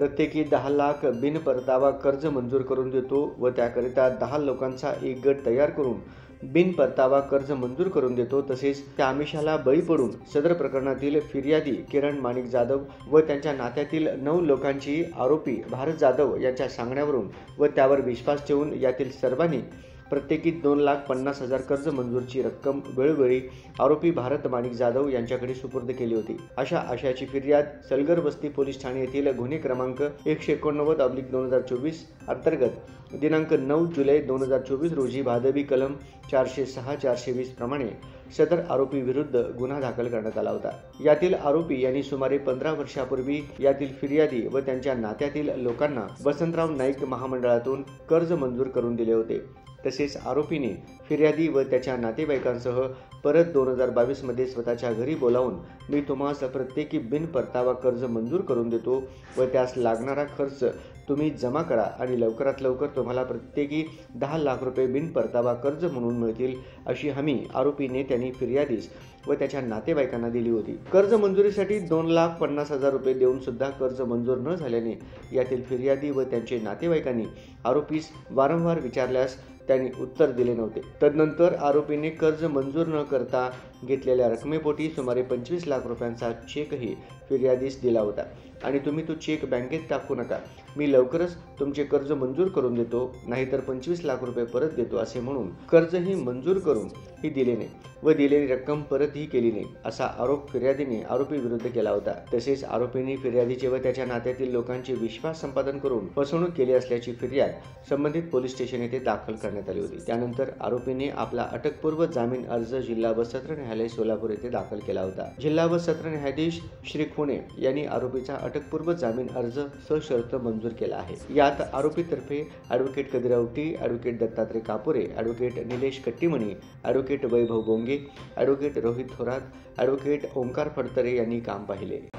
प्रत्येकी 10 लाख बिनपरतावा कर्ज मंजूर करून देतो व त्याकरिता 10 लोकांचा एक गट तयार करून बिनपरतावा कर्ज मंजूर करून देतो। तसेच त्या आमिषाला बळी पडून सदर प्रकरणातील फिर्यादी किरण माणिक जाधव व त्यांच्या नात्यातील 9 लोकांची आरोपी भारत जाधव यांच्या सांगण्यावरून व त्यावर विश्वास ठेवून यातील सर्वांनी प्रत्येकी 2,50,000 कर्ज मंजूरची रक्कम वेळोवेळी आरोपी भारत माणिक जाधव यांच्याकडे सुपूर्द केली होती। अशा आशयाची फिर्याद सलगर वस्ती पोलीस ठाणे येथील गुन्हे क्रमांक 189/2024 अंतर्गत दिनांक 9 जुलै 2024 रोजी भादवी कलम 406-420 प्रमाणे सदर आरोपी विरुद्ध गुन्हा दाखल करण्यात आला होता। यातील आरोपी यांनी सुमारे 15 वर्षापूर्वी यातील फिर्यादी व त्यांच्या नात्यातील लोकांना वसंतराव नाईक महामंडळातून कर्ज मंजूर करून दिले होते। तसेच आरोपीने फिर्यादी व त्याच्या नातेवाईकांसह परत 2022 मध्ये स्वतःच्या घरी बोलावून मी तुम्हास प्रत्येकी बिनपरतावा कर्ज मंजूर करून देतो व त्यास लागणारा खर्च तुम्ही जमा करा आणि लवकरात लवकर तुम्हाला प्रत्येकी 10 लाख रुपये बिनपरतावा कर्ज म्हणून मिळतील अशी हमी आरोपीने त्यांनी फिर्यादीस व त्याच्या नातेवाईकांना दिली होती। कर्ज मंजुरीसाठी 2,50,000 रुपये देऊन सुद्धा कर्ज मंजूर न झाल्याने यातील फिर्यादी व त्यांचे नातेवाईकांनी आरोपीस वारंवार विचारल्यास त्यांनी उत्तर दिले नव्हते। तदनंतर आरोपीने कर्ज मंजूर न करता घेतलेल्या रकमेपोटी सुमारे 25 लाख रुपयांचा चेकही फिर्यादीस दिला होता आणि तुम्ही तो चेक बँकेत टाकू नका, मी लवकरच तुमचे कर्ज मंजूर करून देतो, नाहीतर 25 लाख रुपये परत देतो असे म्हणून कर्जही मंजूर करून ही दिले नाही व दिलेली रक्कम परतही केली नाही असा आरोप फिर्यादीने आरोपी विरुद्ध केला होता। तसेच आरोपींनी फिर्यादीचे व त्याच्या नात्यातील लोकांचे विश्वास संपादन करून फसवणूक केली असल्याची फिर्याद संबंधित पोलीस स्टेशन येथे दाखल करण्यात आली होती। त्यानंतर आरोपीने आपला अटकपूर्व जामीन अर्ज जिल्हा व सत्र न्यायालय सोलापूर येथे दाखल केला होता। जिल्हा व सत्र न्यायाधीश श्री खुणे यांनी आरोपीचा अटकपूर्व जामीन अर्ज सशर्त मंजूर केला आहे। यात आरोपीतर्फे advocate Kadiravati, advocate Dattatray Kapure, advocate Nilesh Kattimani, advocate Vaibhav Bonge, advocate Rohit Thorat, advocate Omkar Phadtare यांनी काम पाहिले।